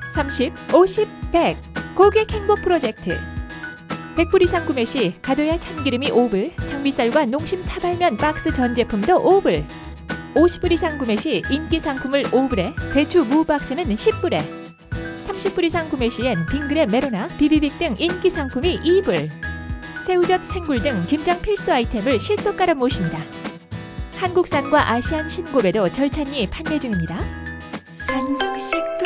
30, 50, 100 고객 행복 프로젝트. 100불 이상 구매 시 가도야 참기름이 5불, 장미쌀과 농심 사발면 박스 전 제품도 5불. 50불 이상 구매 시 인기 상품을 5불에, 배추 무 박스는 10불에. 30불 이상 구매 시엔 빙그레 메로나, 비비빅 등 인기 상품이 2불. 새우젓, 생굴 등 김장 필수 아이템을 실속가로 모십니다. 한국산과 아시안 신고배도 절찬리 판매 중입니다. 한국식